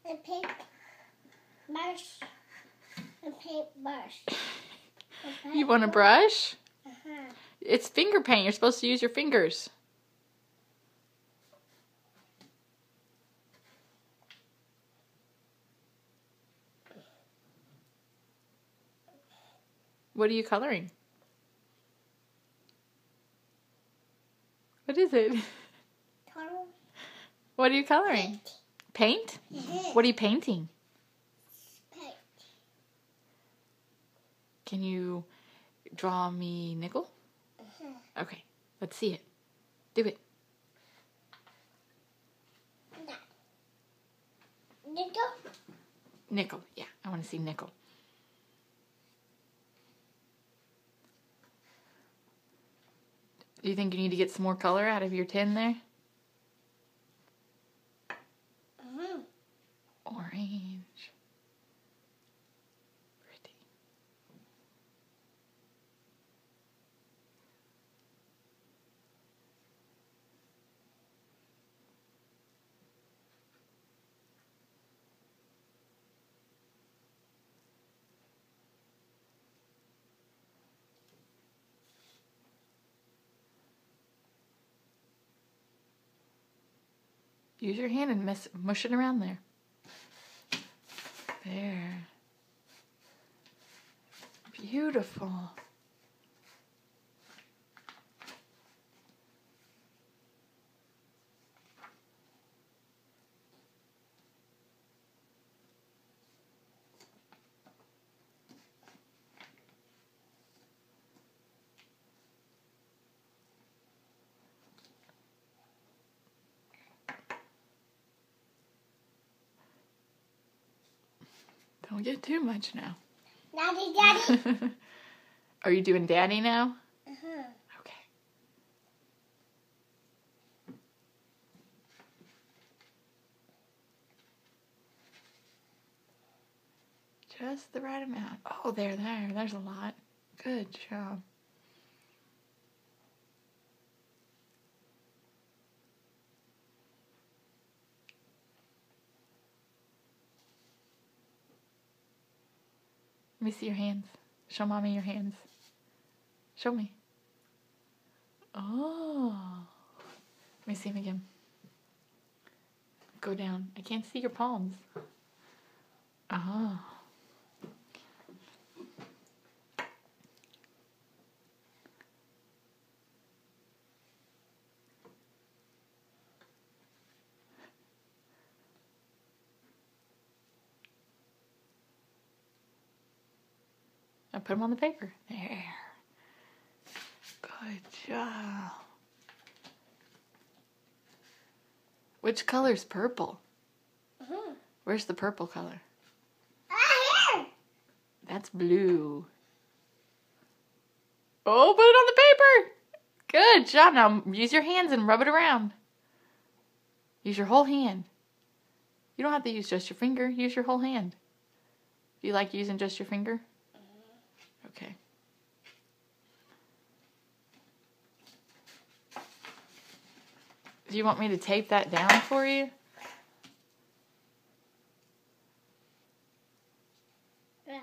And paint brush. And paint brush. You want a brush? Uh-huh. It's finger paint. You're supposed to use your fingers. What are you coloring? What is it? Color. What are you coloring? Paint? What are you painting? Paint. Can you draw me nickel? Uh-huh. Okay, let's see it. Do it. Nickel. Nickel. Yeah, I want to see nickel. Do you think you need to get some more color out of your tin there? Uh-huh. Orange. Pretty. Use your hand and mush it around there. There. Beautiful. Don't get too much now. Daddy. Are you doing daddy now? Uh-huh. Okay. Just the right amount. Oh, there's a lot. Good job. Let me see your hands. Show mommy your hands. Show me. Oh. Let me see them again. Go down. I can't see your palms. Oh. I put them on the paper. There. Good job. Which color's purple? Uh-huh. Where's the purple color? Here. That's blue. Oh, put it on the paper. Good job. Now use your hands and rub it around. Use your whole hand. You don't have to use just your finger. Use your whole hand. Do you like using just your finger? Okay. Do you want me to tape that down for you? Yeah.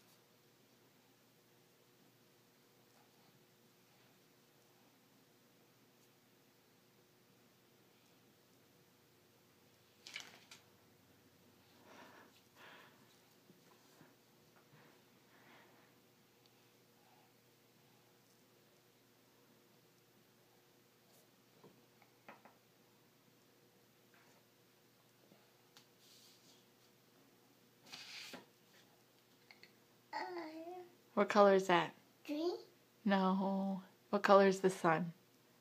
What color is that? Green. No. What color is the sun?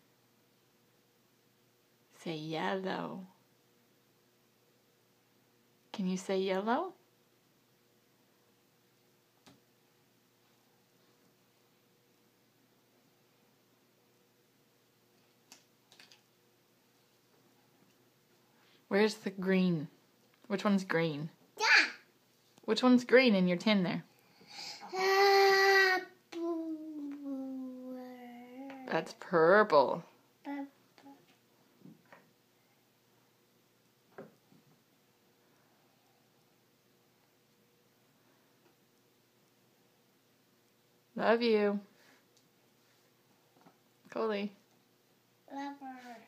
Say yellow. Can you say yellow? Where's the green? Which one's green? Yeah. Which one's green in your tin there? That's purple. Love you. Coley. Lover.